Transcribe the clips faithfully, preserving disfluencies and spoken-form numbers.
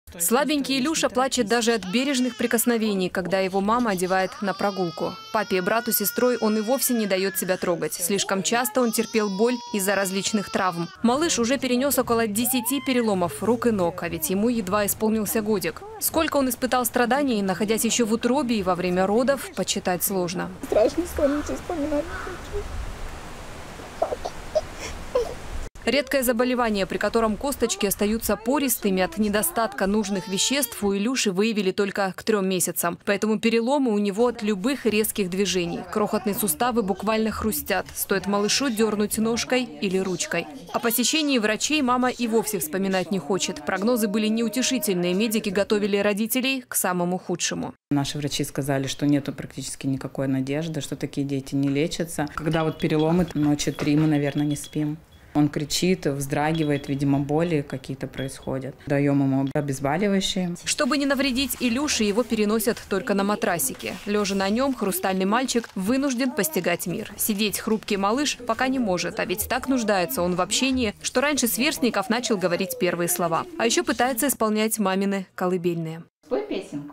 Слабенький Илюша плачет даже от бережных прикосновений, когда его мама одевает на прогулку. Папе и брату с сестрой он и вовсе не дает себя трогать. Слишком часто он терпел боль из-за различных травм. Малыш уже перенес около десяти переломов рук и ног, а ведь ему едва исполнился годик. Сколько он испытал страданий, находясь еще в утробе и во время родов, подсчитать сложно. Страшно вспомнить и вспоминать. Редкое заболевание, при котором косточки остаются пористыми от недостатка нужных веществ, у Илюши выявили только к трем месяцам. Поэтому переломы у него от любых резких движений. Крохотные суставы буквально хрустят. Стоит малышу дернуть ножкой или ручкой. О посещении врачей мама и вовсе вспоминать не хочет. Прогнозы были неутешительные. Медики готовили родителей к самому худшему. Наши врачи сказали, что нету практически никакой надежды, что такие дети не лечатся. Когда вот переломы, ночи три мы, наверное, не спим. Он кричит, вздрагивает, видимо, боли какие-то происходят. Даем ему обезболивающие. Чтобы не навредить Илюше, его переносят только на матрасике. Лежа на нем, хрустальный мальчик вынужден постигать мир. Сидеть хрупкий малыш пока не может, а ведь так нуждается он в общении, что раньше сверстников начал говорить первые слова. А еще пытается исполнять мамины колыбельные. Спой песенку.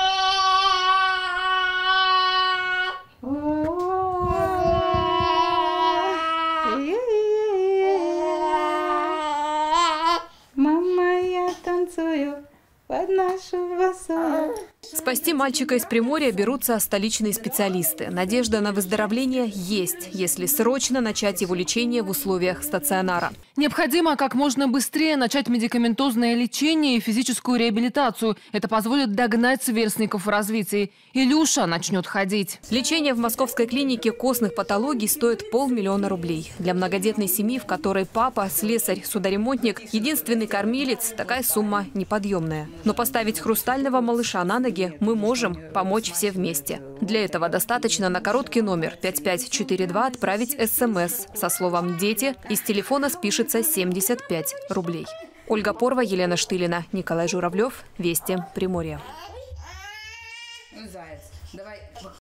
Мама, я танцую под нашу басу. Спасти мальчика из Приморья берутся столичные специалисты. Надежда на выздоровление есть, если срочно начать его лечение в условиях стационара. Необходимо как можно быстрее начать медикаментозное лечение и физическую реабилитацию. Это позволит догнать сверстников в развитии. Илюша начнет ходить. Лечение в московской клинике костных патологий стоит полмиллиона рублей. Для многодетной семьи, в которой папа, слесарь, судоремонтник, единственный кормилец, такая сумма неподъемная. Но поставить хрустального малыша на ноги мы можем помочь все вместе. Для этого достаточно на короткий номер пять пять четыре два отправить СМС со словом «Дети». Из телефона спишется семьдесят пять рублей. Ольга Порва, Елена Штылина, Николай Журавлев. Вести. Приморье.